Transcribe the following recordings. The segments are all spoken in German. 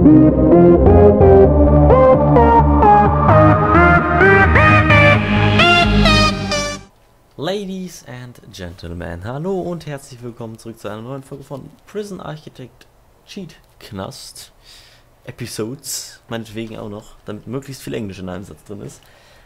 Ladies and Gentlemen, hallo und herzlich willkommen zurück zu einer neuen Folge von Prison Architect Cheat Knast Episodes, meinetwegen auch noch, damit möglichst viel Englisch in einem Satz drin ist.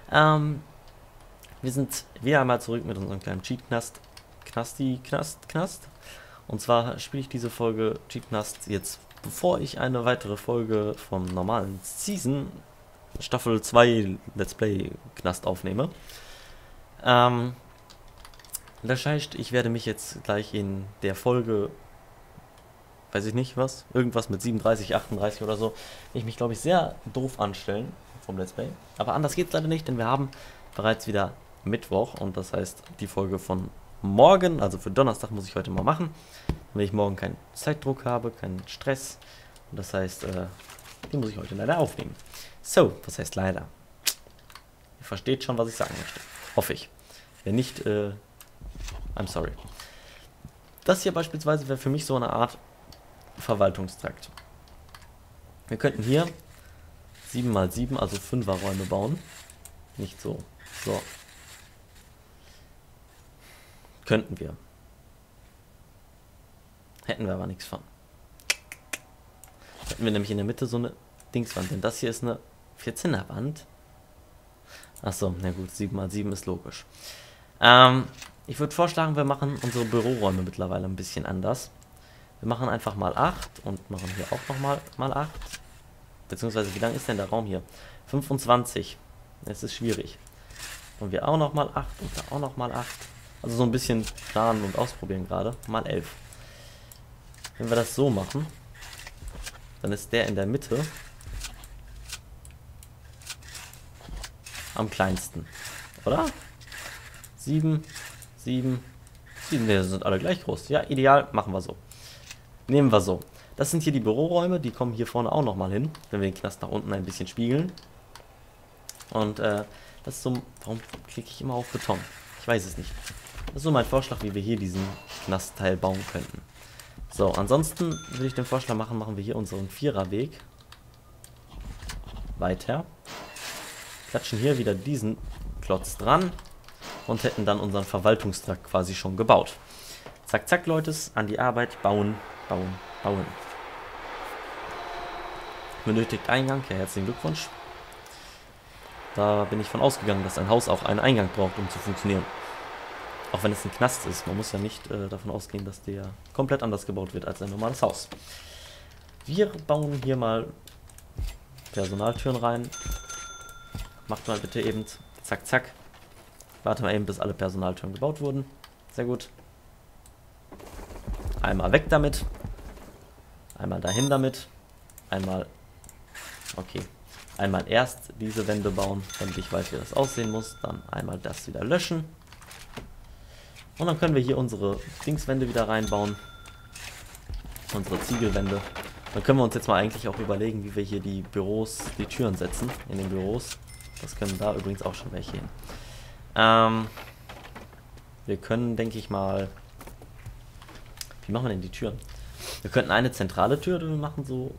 Wir sind wieder einmal zurück mit unserem kleinen Cheat Knast. Knast. Und zwar spiele ich diese Folge Cheat Knast jetzt, bevor ich eine weitere Folge vom normalen Season Staffel 2 Let's Play Knast aufnehme. Das heißt, ich werde mich jetzt gleich in der Folge, weiß ich nicht was, irgendwas mit 37, 38 oder so, ich mich, glaube ich, sehr doof anstellen vom Let's Play. Aber anders geht es leider nicht, denn wir haben bereits wieder Mittwoch und das heißt, die Folge von morgen, also für Donnerstag, muss ich heute mal machen, wenn ich morgen keinen Zeitdruck habe, keinen Stress. Und das heißt, die muss ich heute leider aufnehmen. So, was heißt leider? Ihr versteht schon, was ich sagen möchte. Hoffe ich. Wenn nicht, I'm sorry. Das hier beispielsweise wäre für mich so eine Art Verwaltungstrakt. Wir könnten hier 7x7, also 5er Räume bauen. Nicht so. So. Könnten wir. Hätten wir aber nichts von. Hätten wir nämlich in der Mitte so eine Dingswand. Denn das hier ist eine 14er Wand. Achso, na gut, 7x7 ist logisch. Ich würde vorschlagen, wir machen unsere Büroräume mittlerweile ein bisschen anders. Wir machen einfach mal 8 und machen hier auch nochmal mal 8. Beziehungsweise, wie lang ist denn der Raum hier? 25. Es ist schwierig. Und wir auch nochmal 8 und da auch nochmal 8. Also so ein bisschen planen und ausprobieren gerade. Mal 11. Wenn wir das so machen, dann ist der in der Mitte am kleinsten. Oder? 7, 7, 7, wir sind alle gleich groß. Ja, ideal, machen wir so. Nehmen wir so. Das sind hier die Büroräume, die kommen hier vorne auch nochmal hin, wenn wir den Knast nach unten ein bisschen spiegeln. Und das ist so, warum klicke ich immer auf Beton? Ich weiß es nicht. Das ist so mein Vorschlag, wie wir hier diesen Knastteil bauen könnten. So, ansonsten würde ich den Vorschlag machen, machen wir hier unseren Viererweg weiter. Klatschen hier wieder diesen Klotz dran. Und hätten dann unseren Verwaltungstrakt quasi schon gebaut. Zack, zack, Leute, an die Arbeit. Bauen, bauen, bauen. Benötigt Eingang. Ja, herzlichen Glückwunsch. Da bin ich von ausgegangen, dass ein Haus auch einen Eingang braucht, um zu funktionieren. Auch wenn es ein Knast ist. Man muss ja nicht davon ausgehen, dass der komplett anders gebaut wird als ein normales Haus. Wir bauen hier mal Personaltüren rein. Macht mal bitte eben. Zack, zack. Warte mal eben, bis alle Personaltüren gebaut wurden. Sehr gut. Einmal weg damit. Einmal dahin damit. Einmal... Okay. Einmal erst diese Wände bauen, damit ich weiß, wie das aussehen muss. Dann einmal das wieder löschen. Und dann können wir hier unsere Dingswände wieder reinbauen. Unsere Ziegelwände. Dann können wir uns jetzt mal eigentlich auch überlegen, wie wir hier die Büros, die Türen setzen in den Büros. Das können da übrigens auch schon welche hin. Wir können, denke ich mal... Wie machen wir denn die Türen? Wir könnten eine zentrale Tür, oder wir machen so...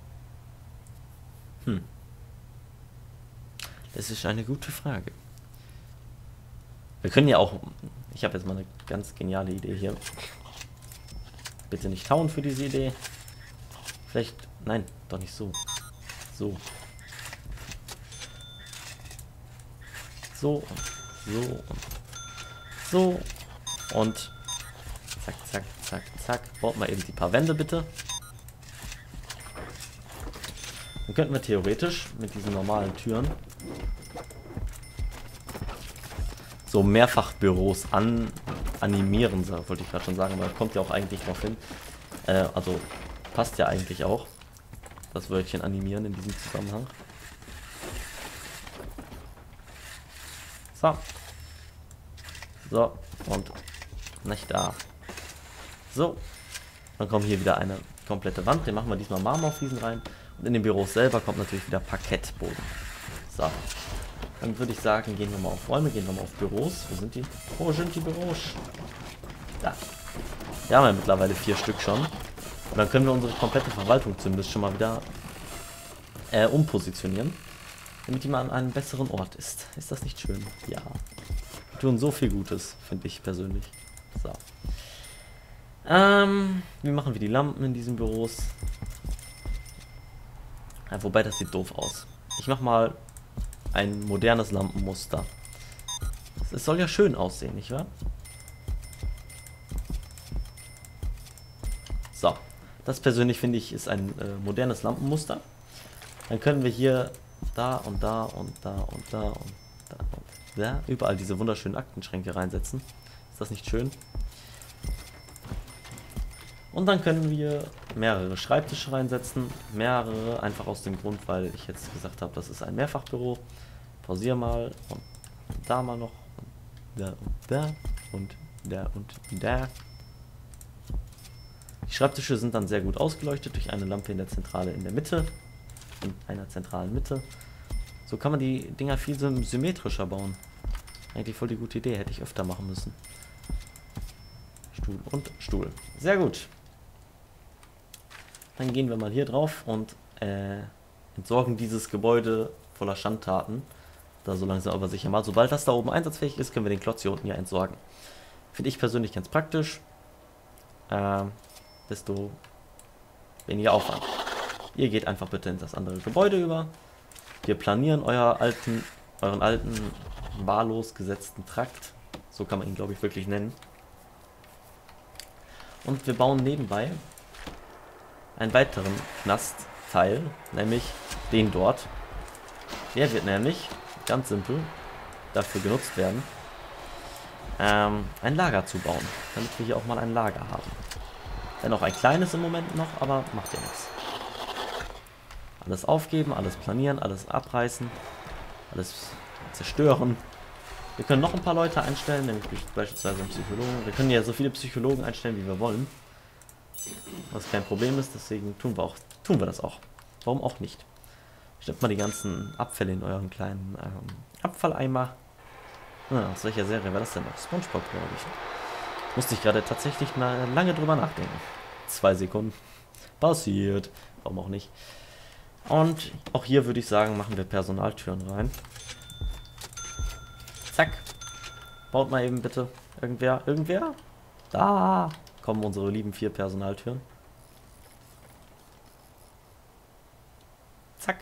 Das ist eine gute Frage. Wir können ja auch... Ich habe jetzt mal eine ganz geniale Idee hier. Bitte nicht hauen für diese Idee. Vielleicht... Nein, doch nicht so. So. So und so und so und zack, zack, zack, zack. Baut mal eben die paar Wände bitte. Dann könnten wir theoretisch mit diesen normalen Türen so Mehrfachbüros animieren, wollte ich gerade schon sagen, aber kommt ja auch eigentlich drauf hin. Also passt ja eigentlich auch das Wörtchen animieren in diesem Zusammenhang. So. So. Und nicht da. So. Dann kommt hier wieder eine komplette Wand. Den machen wir diesmal Marmorfliesen rein. Und in den Büros selber kommt natürlich wieder Parkettboden. So. Dann würde ich sagen, gehen wir mal auf Räume, gehen wir mal auf Büros. Wo sind die? Wo sind die Büros? Da. Wir haben ja mittlerweile 4 Stück schon. Und dann können wir unsere komplette Verwaltung zumindest schon mal wieder umpositionieren, damit die mal an einem besseren Ort ist. Ist das nicht schön? Ja. Wir tun so viel Gutes, finde ich persönlich. So. Wie machen wir die Lampen in diesen Büros? Ja, wobei, das sieht doof aus. Ich mache mal ein modernes Lampenmuster. Es soll ja schön aussehen, nicht wahr? So. Das persönlich finde ich ist ein modernes Lampenmuster. Dann können wir hier da und da und da und da und da und da überall diese wunderschönen Aktenschränke reinsetzen. Ist das nicht schön? Und dann können wir mehrere Schreibtische reinsetzen. Mehrere, einfach aus dem Grund, weil ich jetzt gesagt habe, das ist ein Mehrfachbüro. Pausiere mal und da mal noch und da und da und da und da. Die Schreibtische sind dann sehr gut ausgeleuchtet durch eine Lampe in der Zentrale in der Mitte. In einer zentralen Mitte. So kann man die Dinger viel symmetrischer bauen. Eigentlich voll die gute Idee, hätte ich öfter machen müssen. Stuhl und Stuhl. Sehr gut. Dann gehen wir mal hier drauf und entsorgen dieses Gebäude voller Schandtaten. Da so langsam aber sicher mal. Sobald das da oben einsatzfähig ist, können wir den Klotz hier unten ja entsorgen. Finde ich persönlich ganz praktisch. Desto weniger Aufwand. Ihr geht einfach bitte in das andere Gebäude über. Wir planieren euren alten, wahllos gesetzten Trakt. So kann man ihn, glaube ich, wirklich nennen. Und wir bauen nebenbei einen weiteren Knastteil, nämlich den dort. Der wird nämlich, ganz simpel, dafür genutzt werden, ein Lager zu bauen, damit wir hier auch mal ein Lager haben. Wenn auch ein kleines im Moment noch, aber macht ja nichts. Alles aufgeben, alles planieren, alles abreißen, alles zerstören. Wir können noch ein paar Leute einstellen, nämlich beispielsweise einen Psychologen. Wir können ja so viele Psychologen einstellen, wie wir wollen. Was kein Problem ist, deswegen tun wir das auch. Warum auch nicht? Stellt mal die ganzen Abfälle in euren kleinen Abfalleimer. Aus welcher Serie war das denn noch? SpongeBob, glaube ich. Musste ich gerade tatsächlich mal lange drüber nachdenken. 2 Sekunden. Passiert. Warum auch nicht? Und auch hier würde ich sagen, machen wir Personaltüren rein. Zack. Baut mal eben bitte. Irgendwer? Da kommen unsere lieben 4 Personaltüren. Zack.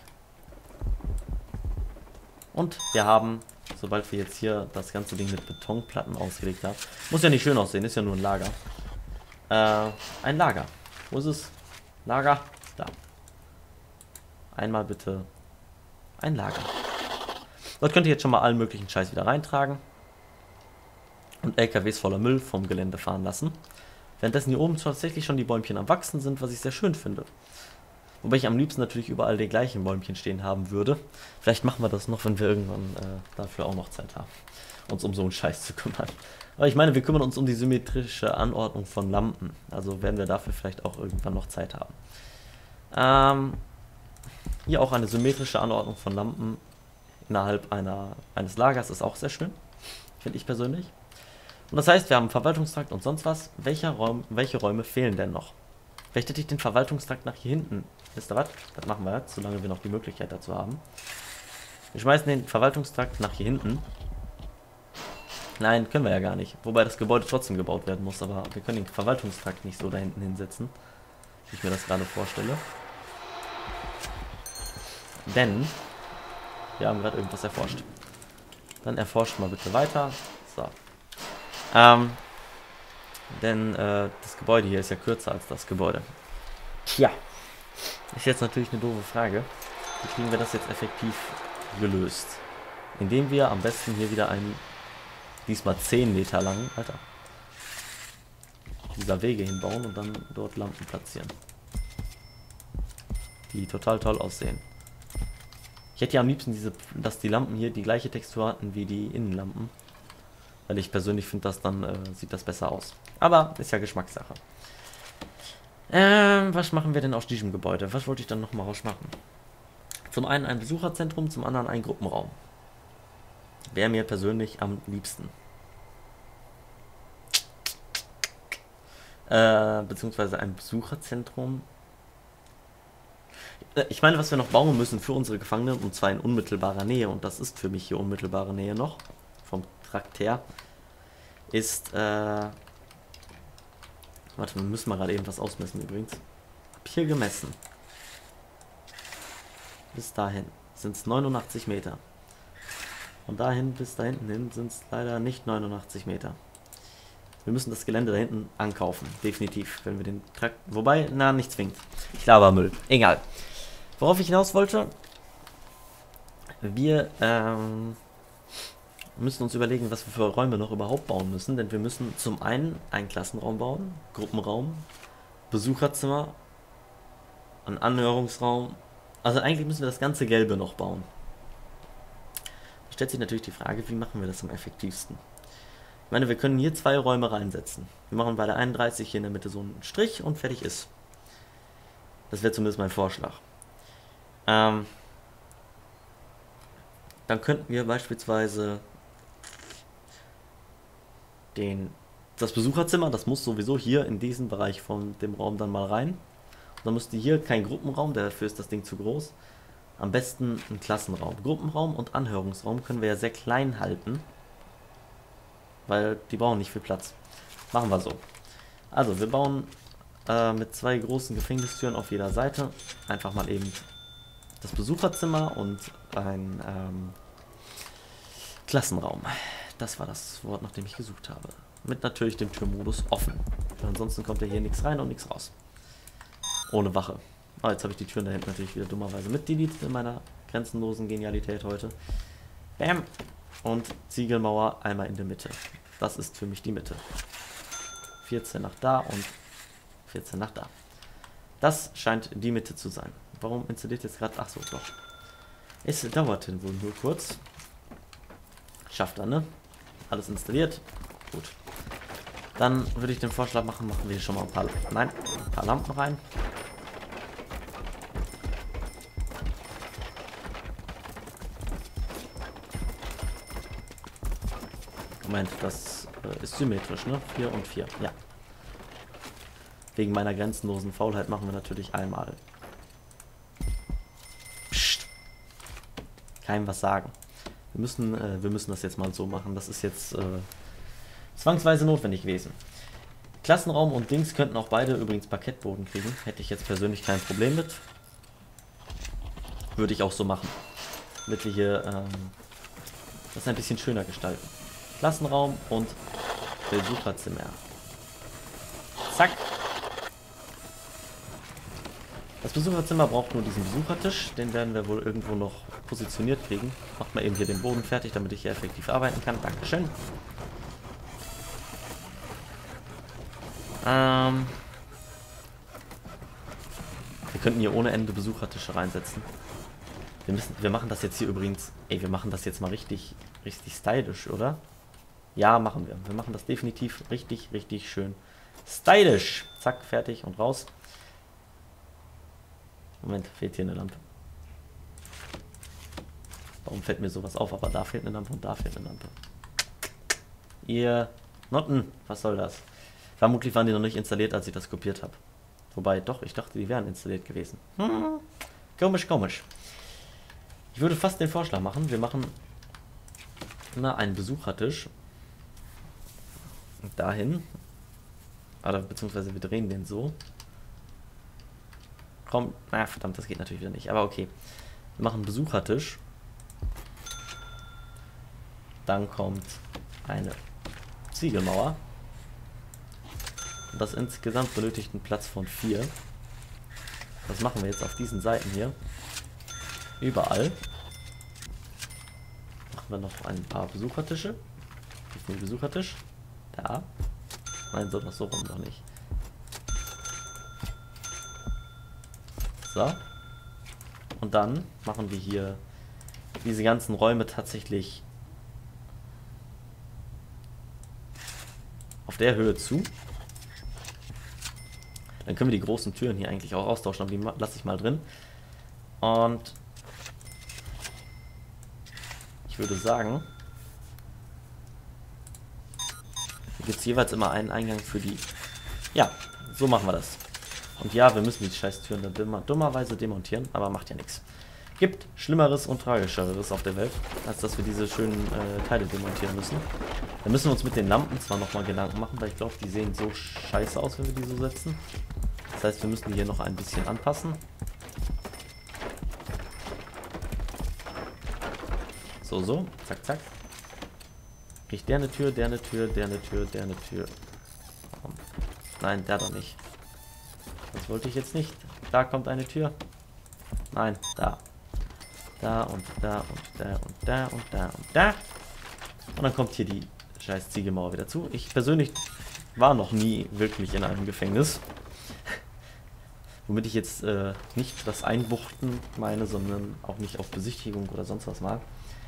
Und wir haben, sobald wir jetzt hier das ganze Ding mit Betonplatten ausgelegt haben, muss ja nicht schön aussehen, ist ja nur ein Lager. Ein Lager. Wo ist es? Lager? Da. Einmal bitte ein Lager. Dort könnt ihr jetzt schon mal allen möglichen Scheiß wieder reintragen. Und LKWs voller Müll vom Gelände fahren lassen. Währenddessen hier oben tatsächlich schon die Bäumchen am Wachsen sind, was ich sehr schön finde. Wobei ich am liebsten natürlich überall die gleichen Bäumchen stehen haben würde. Vielleicht machen wir das noch, wenn wir irgendwann dafür auch noch Zeit haben, uns um so einen Scheiß zu kümmern. Aber ich meine, wir kümmern uns um die symmetrische Anordnung von Lampen. Also werden wir dafür vielleicht auch irgendwann noch Zeit haben. Hier auch eine symmetrische Anordnung von Lampen innerhalb eines Lagers ist auch sehr schön. Finde ich persönlich. Und das heißt, wir haben Verwaltungstrakt und sonst was. Welche Räume fehlen denn noch? Vielleicht hätte ich den Verwaltungstrakt nach hier hinten. Wisst ihr was? Das machen wir jetzt, solange wir noch die Möglichkeit dazu haben. Wir schmeißen den Verwaltungstrakt nach hier hinten. Nein, können wir ja gar nicht. Wobei das Gebäude trotzdem gebaut werden muss. Aber wir können den Verwaltungstrakt nicht so da hinten hinsetzen, wie ich mir das gerade vorstelle. Denn wir haben gerade irgendwas erforscht. Dann erforscht mal bitte weiter. So. Denn das Gebäude hier ist ja kürzer als das Gebäude. Tja. Ist jetzt natürlich eine doofe Frage. Wie kriegen wir das jetzt effektiv gelöst? Indem wir am besten hier wieder einen, diesmal 10 Meter langen, Alter, dieser Wege hinbauen und dann dort Lampen platzieren. Die total toll aussehen. Ich hätte ja am liebsten dass die Lampen hier die gleiche Textur hatten wie die Innenlampen. Weil ich persönlich finde, sieht das besser aus. Aber ist ja Geschmackssache. Was machen wir denn aus diesem Gebäude? Was wollte ich dann nochmal rausmachen? Zum einen ein Besucherzentrum, zum anderen ein Gruppenraum. Wäre mir persönlich am liebsten. Beziehungsweise ein Besucherzentrum. Ich meine, was wir noch bauen müssen für unsere Gefangenen, und zwar in unmittelbarer Nähe, und das ist für mich hier unmittelbare Nähe noch, vom Trakt her, ist, warte, wir müssen mal gerade eben was ausmessen übrigens. Hab hier gemessen. Bis dahin sind es 89 Meter. Von dahin bis da hinten hin sind es leider nicht 89 Meter. Wir müssen das Gelände da hinten ankaufen, definitiv, wenn wir den Trakt, wobei, na, nicht zwingend. Ich laber Müll, egal. Worauf ich hinaus wollte, wir müssen uns überlegen, was wir für Räume noch überhaupt bauen müssen, denn wir müssen zum einen einen Klassenraum bauen, Gruppenraum, Besucherzimmer, einen Anhörungsraum, also eigentlich müssen wir das ganze Gelbe noch bauen. Da stellt sich natürlich die Frage, wie machen wir das am effektivsten? Ich meine, wir können hier 2 Räume reinsetzen. Wir machen bei der 31 hier in der Mitte so einen Strich und fertig ist. Das wäre zumindest mein Vorschlag. Dann könnten wir beispielsweise das Besucherzimmer, das muss sowieso hier in diesen Bereich von dem Raum dann mal rein. Und dann müsste hier kein Gruppenraum, dafür ist das Ding zu groß. Am besten ein Klassenraum. Gruppenraum und Anhörungsraum können wir ja sehr klein halten, weil die brauchen nicht viel Platz. Machen wir so. Also, wir bauen mit 2 großen Gefängnistüren auf jeder Seite einfach mal eben das Besucherzimmer und ein Klassenraum. Das war das Wort, nach dem ich gesucht habe. Mit natürlich dem Türmodus offen. Ansonsten kommt ja hier nichts rein und nichts raus. Ohne Wache. Oh, jetzt habe ich die Türen da hinten natürlich wieder dummerweise mitdeletet in meiner grenzenlosen Genialität heute. Bam! Und Ziegelmauer einmal in der Mitte. Das ist für mich die Mitte. 14 nach da und 14 nach da. Das scheint die Mitte zu sein. Warum installiert jetzt gerade... Achso, doch. Es dauerte wohl nur kurz. Schafft er, ne? Alles installiert. Gut. Dann würde ich den Vorschlag machen, machen wir hier schon mal ein paar Lampen rein. Moment, das ist symmetrisch, ne? 4 und 4, ja. Wegen meiner grenzenlosen Faulheit machen wir natürlich einmal. Psst. Keinem was sagen. Wir müssen das jetzt mal so machen. Das ist jetzt zwangsweise notwendig gewesen. Klassenraum und Dings könnten auch beide übrigens Parkettboden kriegen. Hätte ich jetzt persönlich kein Problem mit. Würde ich auch so machen. Damit wir hier das ein bisschen schöner gestalten. Klassenraum und Besucherzimmer. Zack. Das Besucherzimmer braucht nur diesen Besuchertisch. Den werden wir wohl irgendwo noch positioniert kriegen. Macht mal eben hier den Boden fertig, damit ich hier effektiv arbeiten kann. Dankeschön. Wir könnten hier ohne Ende Besuchertische reinsetzen. Wir machen das jetzt hier übrigens... Ey, wir machen das jetzt mal richtig stylisch, oder? Ja, machen wir. Wir machen das definitiv richtig schön stylisch. Zack, fertig und raus. Moment, fehlt hier eine Lampe. Warum fällt mir sowas auf? Aber da fehlt eine Lampe und da fehlt eine Lampe. Ihr Noten, was soll das? Vermutlich waren die noch nicht installiert, als ich das kopiert habe. Wobei, doch, ich dachte, die wären installiert gewesen. Komisch. Ich würde fast den Vorschlag machen, wir machen immer einen Besuchertisch. Dahin. Oder beziehungsweise wir drehen den so. Komm, na verdammt, das geht natürlich wieder nicht. Aber okay. Wir machen einen Besuchertisch. Dann kommt eine Ziegelmauer. Und das insgesamt benötigt einen Platz von 4. Das machen wir jetzt auf diesen Seiten hier. Überall. Machen wir noch ein paar Besuchertische. Wie viel Besuchertisch? Da. Nein, so noch so rum noch nicht. So. Und dann machen wir hier diese ganzen Räume tatsächlich auf der Höhe zu. Dann können wir die großen Türen hier eigentlich auch austauschen, aber die lasse ich mal drin. Und ich würde sagen, hier gibt es jeweils immer einen Eingang für die... Ja, so machen wir das. Und ja, wir müssen die scheiß Türen dann dummerweise demontieren, aber macht ja nichts. Gibt Schlimmeres und Tragischeres auf der Welt, als dass wir diese schönen Teile demontieren müssen. Da müssen wir uns mit den Lampen zwar nochmal Gedanken machen, weil ich glaube, die sehen so scheiße aus, wenn wir die so setzen. Das heißt, wir müssen die hier noch ein bisschen anpassen. So, zack, zack. Kriegt der eine Tür, der eine Tür, der eine Tür, der eine Tür. Nein, der doch nicht. Das wollte ich jetzt nicht. Da kommt eine Tür. Nein, da. Da und da und da und da und da und da. Und dann kommt hier die scheiß Ziegelmauer wieder zu. Ich persönlich war noch nie wirklich in einem Gefängnis. Womit ich jetzt nicht das Einbuchten meine, sondern auch nicht auf Besichtigung oder sonst was mag.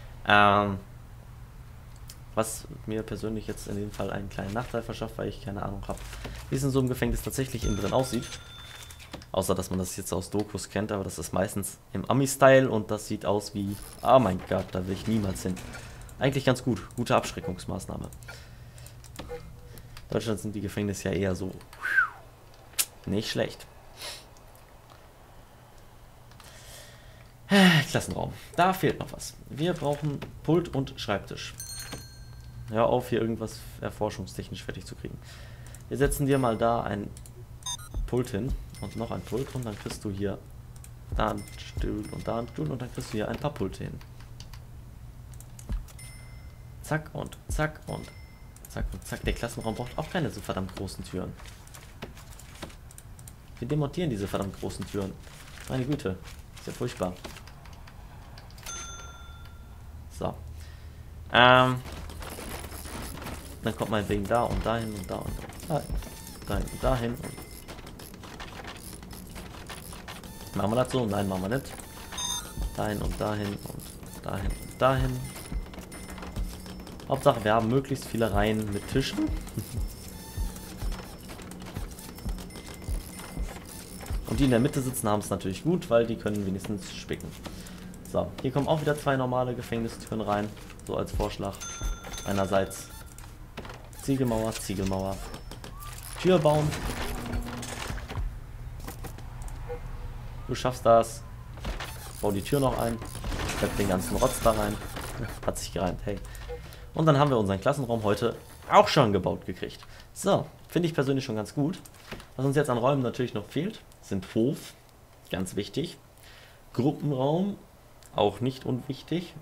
Was mir persönlich jetzt in dem Fall einen kleinen Nachteil verschafft, weil ich keine Ahnung habe, wie es in so einem Gefängnis tatsächlich innen drin aussieht. Außer, dass man das jetzt aus Dokus kennt, aber das ist meistens im Ami-Style und das sieht aus wie, oh mein Gott, da will ich niemals hin. Eigentlich ganz gut, gute Abschreckungsmaßnahme. In Deutschland sind die Gefängnisse ja eher so nicht schlecht. Klassenraum, da fehlt noch was. Wir brauchen Pult und Schreibtisch. Hör auf, hier irgendwas erforschungstechnisch fertig zu kriegen. Wir setzen dir mal da ein Pult hin und noch ein Pult und dann kriegst du hier da einen Stuhl und da einen Stuhl und dann kriegst du hier ein paar Pulte hin. Zack und zack und zack und zack. Der Klassenraum braucht auch keine so verdammt großen Türen. Wir demontieren diese verdammt großen Türen. Meine Güte, ist ja furchtbar. So. Dann kommt meinetwegen da und dahin und da und da. Dahin und dahin. Machen wir das so? Nein, machen wir nicht. Dahin und dahin und dahin und dahin. Hauptsache, wir haben möglichst viele Reihen mit Tischen. Und die in der Mitte sitzen, haben es natürlich gut, weil die können wenigstens spicken. So, hier kommen auch wieder zwei normale Gefängnistüren rein. So als Vorschlag. Einerseits Ziegelmauer, Ziegelmauer. Tür bauen. Du schaffst das. Bau die Tür noch ein. Schreib den ganzen Rotz da rein. Hat sich gereimt, hey. Und dann haben wir unseren Klassenraum heute auch schon gebaut gekriegt. So, finde ich persönlich schon ganz gut. Was uns jetzt an Räumen natürlich noch fehlt, sind Hof. Ganz wichtig. Gruppenraum. Auch nicht unwichtig.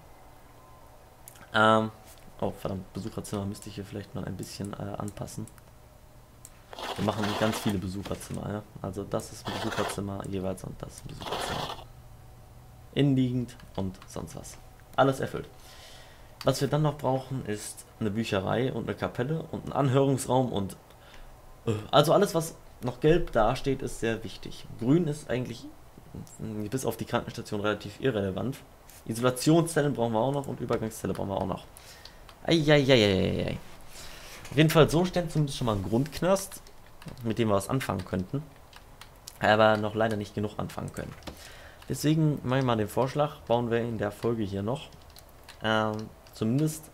Oh, verdammt, Besucherzimmer müsste ich hier vielleicht mal ein bisschen anpassen. Wir machen ganz viele Besucherzimmer, ja. Also das ist ein Besucherzimmer jeweils und das ist ein Besucherzimmer. Innenliegend und sonst was. Alles erfüllt. Was wir dann noch brauchen, ist eine Bücherei und eine Kapelle und ein Anhörungsraum und also alles, was noch gelb dasteht, ist sehr wichtig. Grün ist eigentlich bis auf die Krankenstation relativ irrelevant. Isolationszellen brauchen wir auch noch und Übergangszelle brauchen wir auch noch. Eieieiei. Auf jeden Fall so steht zumindest schon mal ein Grundknast, mit dem wir was anfangen könnten. Aber noch leider nicht genug anfangen können. Deswegen mache ich mal den Vorschlag, bauen wir in der Folge hier noch zumindest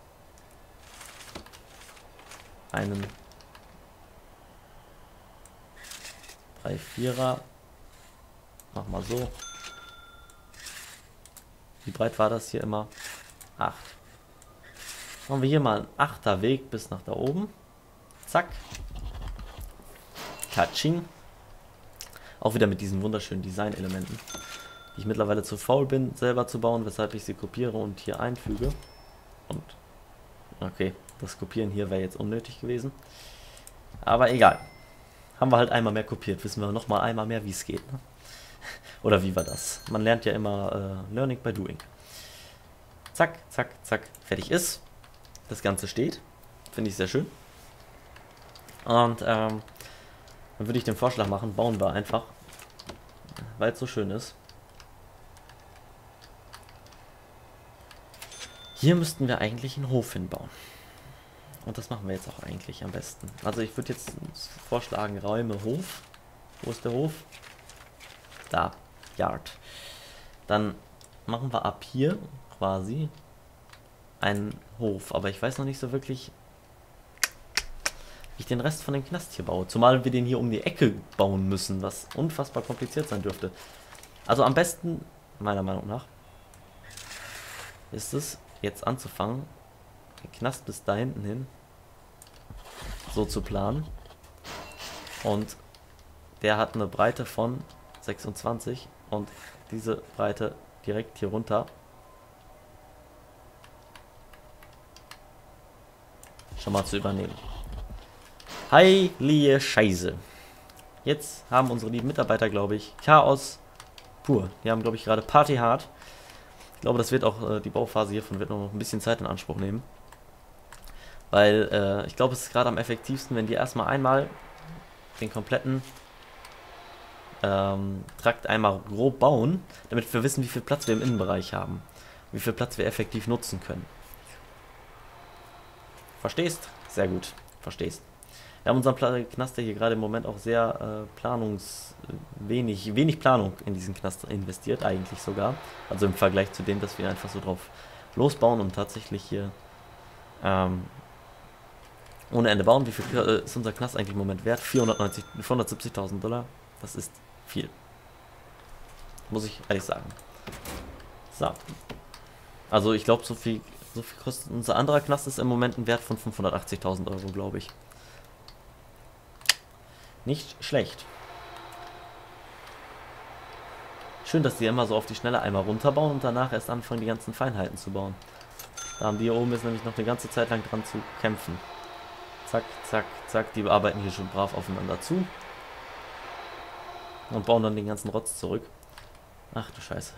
einen 3-4er. Mach mal so. Wie breit war das hier immer? 8. Machen wir hier mal einen 8er Weg bis nach da oben. Zack. Katsching. Auch wieder mit diesen wunderschönen Design-Elementen, die ich mittlerweile zu faul bin, selber zu bauen, weshalb ich sie kopiere und hier einfüge. Und okay, das Kopieren hier wäre jetzt unnötig gewesen. Aber egal. Haben wir halt einmal mehr kopiert, wissen wir noch mal einmal mehr, wie es geht. Ne? Oder wie war das? Man lernt ja immer Learning by Doing. Zack, zack, zack, fertig ist. Das Ganze steht. Finde ich sehr schön. Und dann würde ich den Vorschlag machen, bauen wir einfach, weil es so schön ist. Hier müssten wir eigentlich einen Hof hinbauen. Und das machen wir jetzt auch eigentlich am besten. Also ich würde jetzt vorschlagen, Räume Hof. Wo ist der Hof? Da, Yard. Dann machen wir ab hier quasi einen Hof. Aber ich weiß noch nicht so wirklich, ich den Rest von dem Knast hier baue. Zumal wir den hier um die Ecke bauen müssen, was unfassbar kompliziert sein dürfte. Also am besten, meiner Meinung nach, ist es, jetzt anzufangen, den Knast bis da hinten hin so zu planen. Und der hat eine Breite von 26 und diese Breite direkt hier runter schon mal zu übernehmen. Heilige Scheiße. Jetzt haben unsere lieben Mitarbeiter, glaube ich, Chaos pur. Die haben, glaube ich, gerade Party hard. Ich glaube, das wird auch, die Bauphase hiervon wird noch ein bisschen Zeit in Anspruch nehmen. Weil, ich glaube, es ist gerade am effektivsten, wenn die erstmal einmal den kompletten Trakt einmal grob bauen, damit wir wissen, wie viel Platz wir im Innenbereich haben. Wie viel Platz wir effektiv nutzen können. Verstehst? Sehr gut. Verstehst. Wir haben unseren Knaster hier gerade im Moment auch sehr wenig Planung in diesen Knaster investiert, eigentlich sogar. Also im Vergleich zu dem, dass wir einfach so drauf losbauen und tatsächlich hier ohne Ende bauen. Wie viel ist unser Knast eigentlich im Moment wert? 470.000 Dollar. Das ist viel. Muss ich ehrlich sagen. So. Also ich glaube, so viel kostet unser anderer Knast, ist im Moment ein Wert von 580.000 Euro, glaube ich. Nicht schlecht. Schön, dass die immer so auf die Schnelle einmal runterbauen und danach erst anfangen, die ganzen Feinheiten zu bauen. Da haben die hier oben jetzt nämlich noch eine ganze Zeit lang dran zu kämpfen. Zack, zack, zack. Die arbeiten hier schon brav aufeinander zu. Und bauen dann den ganzen Rotz zurück. Ach du Scheiße.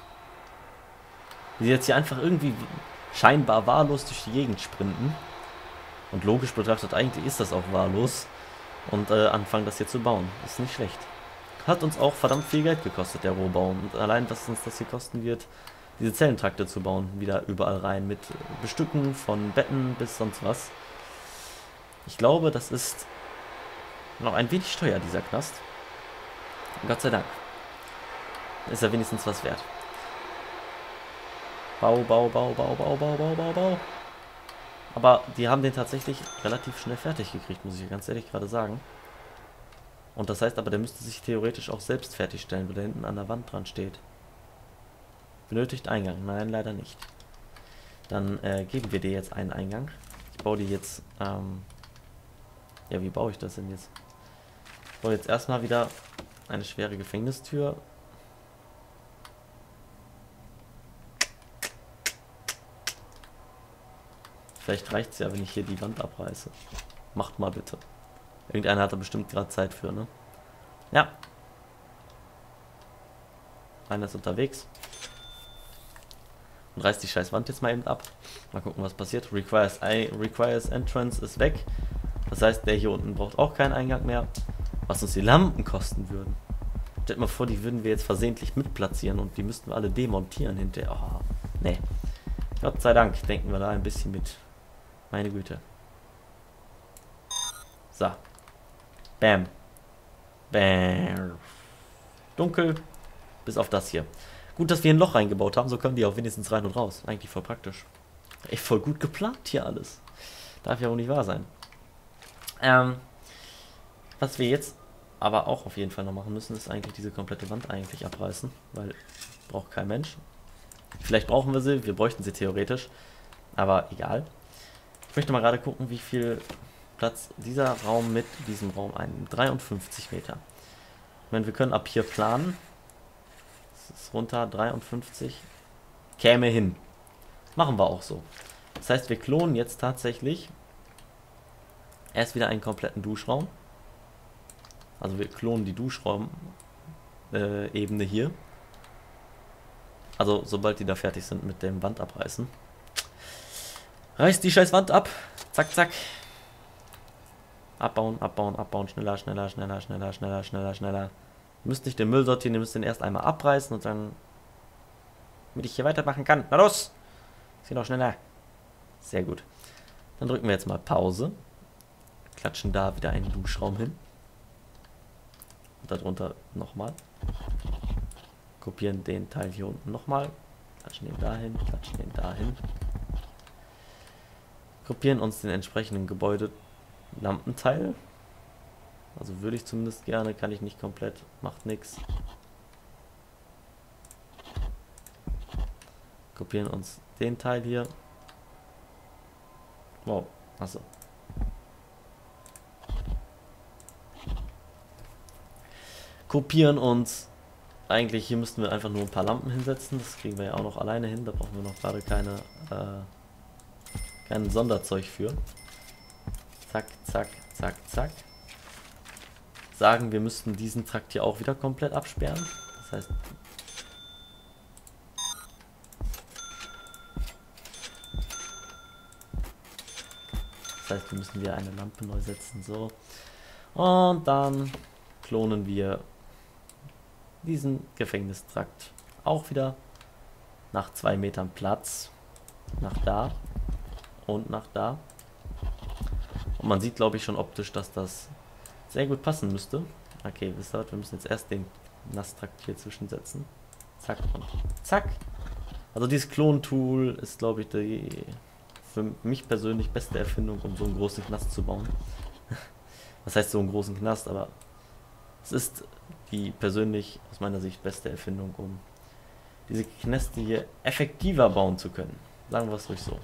Die jetzt hier einfach irgendwie scheinbar wahllos durch die Gegend sprinten. Und logisch betrachtet, eigentlich ist das auch wahllos. Und anfangen das hier zu bauen. Ist nicht schlecht. Hat uns auch verdammt viel Geld gekostet, der Rohbau. Und allein, dass uns das hier kosten wird, diese Zellentrakte zu bauen, wieder überall rein. Mit Bestücken von Betten bis sonst was. Ich glaube, das ist noch ein wenig teuer, dieser Knast. Gott sei Dank. Ist ja wenigstens was wert. Bau, Bau, Bau, Bau, Bau, Bau, Bau, Bau, Bau. Aber die haben den tatsächlich relativ schnell fertig gekriegt, muss ich ganz ehrlich gerade sagen. Und das heißt aber, der müsste sich theoretisch auch selbst fertigstellen, weil da hinten an der Wand dran steht. Benötigt Eingang. Nein, leider nicht. Dann geben wir dir jetzt einen Eingang. Ich baue die jetzt, ja, wie baue ich das denn jetzt? Ich baue jetzt erstmal wieder eine schwere Gefängnistür. Vielleicht reicht es ja, wenn ich hier die Wand abreiße. Macht mal bitte. Irgendeiner hat da bestimmt gerade Zeit für, ne? Ja. Einer ist unterwegs. Und reißt die scheiß Wand jetzt mal eben ab. Mal gucken, was passiert. Requires Entrance ist weg. Das heißt, der hier unten braucht auch keinen Eingang mehr. Was uns die Lampen kosten würden. Stellt mal vor, die würden wir jetzt versehentlich mitplatzieren und die müssten wir alle demontieren hinterher. Oh, nee. Gott sei Dank denken wir da ein bisschen mit. Meine Güte. So. Bam. Bam. Dunkel. Bis auf das hier. Gut, dass wir ein Loch reingebaut haben, so können die auch wenigstens rein und raus. Eigentlich voll praktisch. Echt voll gut geplant hier alles. Darf ja auch nicht wahr sein. Was wir jetzt aber auch auf jeden Fall noch machen müssen, ist eigentlich diese komplette Wand eigentlich abreißen. Weil braucht kein Mensch. Vielleicht brauchen wir sie, wir bräuchten sie theoretisch. Aber egal. Ich möchte mal gerade gucken, wie viel Platz dieser Raum mit diesem Raum einnimmt. 53 Meter. Ich meine, wir können ab hier planen. Das ist runter, 53. Käme hin. Machen wir auch so. Das heißt, wir klonen jetzt tatsächlich erst wieder einen kompletten Duschraum. Also wir klonen die Duschraum-Ebene hier. Also sobald die da fertig sind mit dem Wandabreißen. Reißt die scheiß Wand ab. Zack, zack. Abbauen, abbauen, abbauen. Schneller, schneller, schneller, schneller, schneller, schneller, schneller. Ihr müsst nicht den Müll sortieren, ihr müsst den erst einmal abreißen und dann, damit ich hier weitermachen kann. Na los! Es geht auch schneller. Sehr gut. Dann drücken wir jetzt mal Pause. Klatschen da wieder einen Duschraum hin. Und darunter nochmal. Kopieren den Teil hier unten nochmal. Klatschen den dahin, klatschen den dahin. Kopieren uns den entsprechenden Gebäudeteil Lampenteil. Also würde ich zumindest gerne, kann ich nicht komplett, macht nichts. Kopieren uns den Teil hier. Wow, achso. Kopieren uns. Eigentlich hier müssten wir einfach nur ein paar Lampen hinsetzen. Das kriegen wir ja auch noch alleine hin. Da brauchen wir noch gerade kein Sonderzeug für. Zack, zack, zack, zack. Sagen, wir müssten diesen Trakt hier auch wieder komplett absperren. Das heißt, wir müssen wieder eine Lampe neu setzen. So. Und dann klonen wir diesen Gefängnistrakt auch wieder nach 2 Metern Platz. Nach da und nach da. Und man sieht, glaube ich, schon optisch, dass das sehr gut passen müsste. Okay, wisst ihr, wir müssen jetzt erst den Nasstrakt hier zwischensetzen. Zack und zack. Also dieses Klon-Tool ist, glaube ich, die für mich persönlich beste Erfindung, um so einen großen Knast zu bauen. Was heißt so einen großen Knast, aber es ist die persönlich aus meiner Sicht beste Erfindung, um diese Knäste hier effektiver bauen zu können. Sagen wir es ruhig so.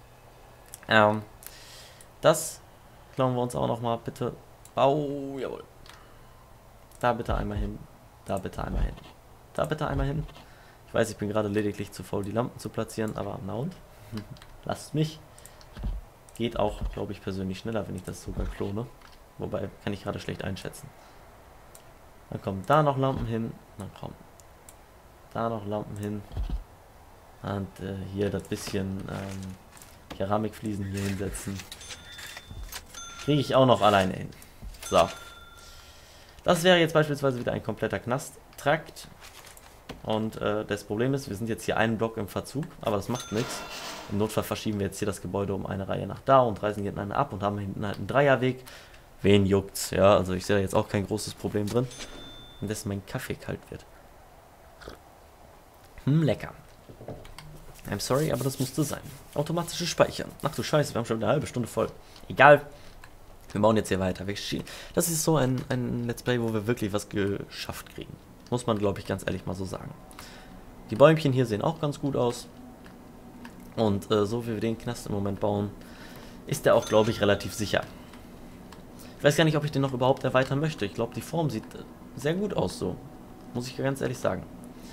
Das klauen wir uns auch nochmal, bitte. Oh, jawohl. Da bitte einmal hin. Da bitte einmal hin. Da bitte einmal hin. Ich weiß, ich bin gerade lediglich zu faul, die Lampen zu platzieren, aber na und? Lasst mich. Geht auch, glaube ich, persönlich schneller, wenn ich das sogar klone. Wobei, kann ich gerade schlecht einschätzen. Dann kommen da noch Lampen hin. Dann kommen da noch Lampen hin. Und hier das bisschen Keramikfliesen hier hinsetzen. Kriege ich auch noch alleine hin. So. Das wäre jetzt beispielsweise wieder ein kompletter Knasttrakt. Und das Problem ist, wir sind jetzt hier einen Block im Verzug, aber das macht nichts. Im Notfall verschieben wir jetzt hier das Gebäude um eine Reihe nach da und reißen hier eine ab und haben hinten halt einen Dreierweg. Wen juckt's? Ja, also ich sehe da jetzt auch kein großes Problem drin. Indessen mein Kaffee kalt wird. Lecker. I'm sorry, aber das musste sein. Automatisches Speichern. Ach du Scheiße, wir haben schon eine halbe Stunde voll. Egal. Wir bauen jetzt hier weiter. Das ist so ein Let's Play, wo wir wirklich was geschafft kriegen. Muss man, glaube ich, ganz ehrlich mal so sagen. Die Bäumchen hier sehen auch ganz gut aus. Und so wie wir den Knast im Moment bauen, ist der auch, glaube ich, relativ sicher. Ich weiß gar nicht, ob ich den noch überhaupt erweitern möchte. Ich glaube, die Form sieht sehr gut aus so. Muss ich ganz ehrlich sagen.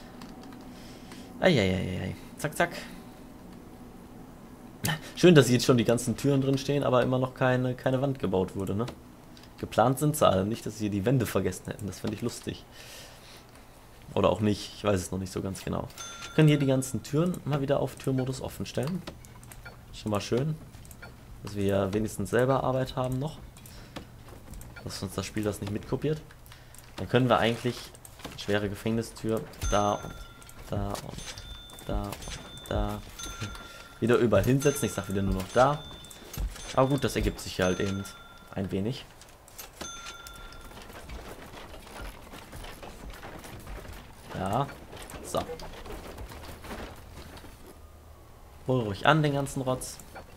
Eieieiei. Zack, zack. Schön, dass jetzt schon die ganzen Türen drin stehen, aber immer noch keine Wand gebaut wurde, ne? Geplant sind sie alle. Nicht, dass sie die Wände vergessen hätten. Das finde ich lustig. Oder auch nicht. Ich weiß es noch nicht so ganz genau. Wir können hier die ganzen Türen mal wieder auf Türmodus offen stellen. Schon mal schön. Dass wir ja wenigstens selber Arbeit haben noch. Dass uns das Spiel das nicht mitkopiert. Dann können wir eigentlich eine schwere Gefängnistür da und da und da und da wieder überall hinsetzen. Ich sag wieder nur noch da. Aber gut, das ergibt sich halt eben ein wenig. Ja, so. Hol ruhig an den ganzen Rotz.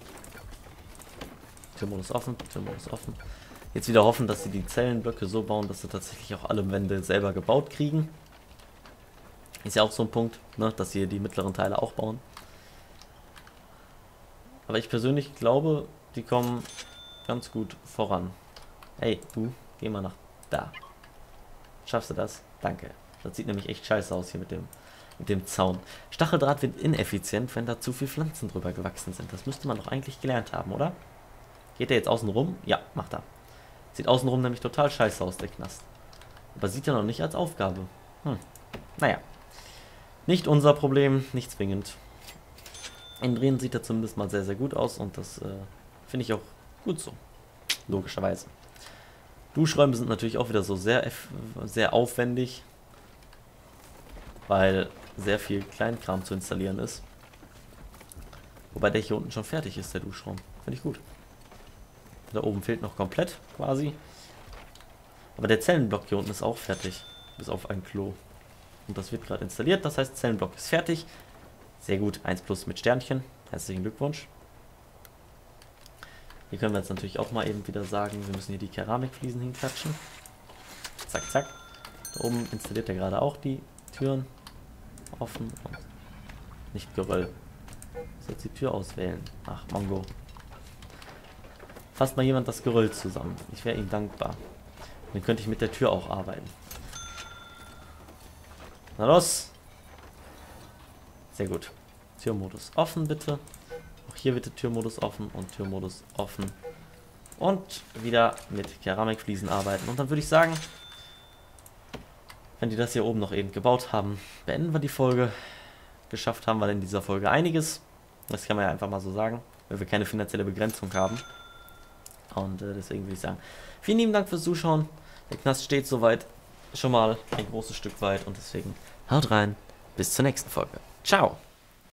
Türmodus offen, Türmodus offen. Jetzt wieder hoffen, dass sie die Zellenblöcke so bauen, dass sie tatsächlich auch alle Wände selber gebaut kriegen. Ist ja auch so ein Punkt, ne, dass sie die mittleren Teile auch bauen. Aber ich persönlich glaube, die kommen ganz gut voran. Hey, du, geh mal nach da. Schaffst du das? Danke. Das sieht nämlich echt scheiße aus hier mit dem Zaun. Stacheldraht wird ineffizient, wenn da zu viele Pflanzen drüber gewachsen sind. Das müsste man doch eigentlich gelernt haben, oder? Geht der jetzt außen rum? Ja, macht er. Sieht außenrum nämlich total scheiße aus, der Knast. Aber sieht er noch nicht als Aufgabe. Naja. Nicht unser Problem, nicht zwingend. Innen drin sieht er zumindest mal sehr, sehr gut aus und das finde ich auch gut so. Logischerweise. Duschräume sind natürlich auch wieder so sehr aufwendig, weil sehr viel Kleinkram zu installieren ist. Wobei der hier unten schon fertig ist, der Duschraum. Finde ich gut. Da oben fehlt noch komplett, quasi. Aber der Zellenblock hier unten ist auch fertig. Bis auf ein Klo. Und das wird gerade installiert, das heißt, Zellenblock ist fertig. Sehr gut, 1+ mit Sternchen. Herzlichen Glückwunsch. Hier können wir jetzt natürlich auch mal eben wieder sagen, wir müssen hier die Keramikfliesen hinklatschen. Zack, zack. Da oben installiert er gerade auch die Türen. Offen und nicht Geröll. Ich soll jetzt die Tür auswählen. Ach, Mongo. Fasst mal jemand das Geröll zusammen. Ich wäre ihm dankbar. Dann könnte ich mit der Tür auch arbeiten. Na los! Sehr gut. Türmodus offen, bitte. Auch hier bitte Türmodus offen und Türmodus offen. Und wieder mit Keramikfliesen arbeiten. Und dann würde ich sagen, wenn die das hier oben noch eben gebaut haben, beenden wir die Folge. Geschafft haben wir in dieser Folge einiges. Das kann man ja einfach mal so sagen, weil wir keine finanzielle Begrenzung haben. Und deswegen würde ich sagen, vielen lieben Dank fürs Zuschauen. Der Knast steht soweit schon mal ein großes Stück weit und deswegen haut rein. Bis zur nächsten Folge. Ciao.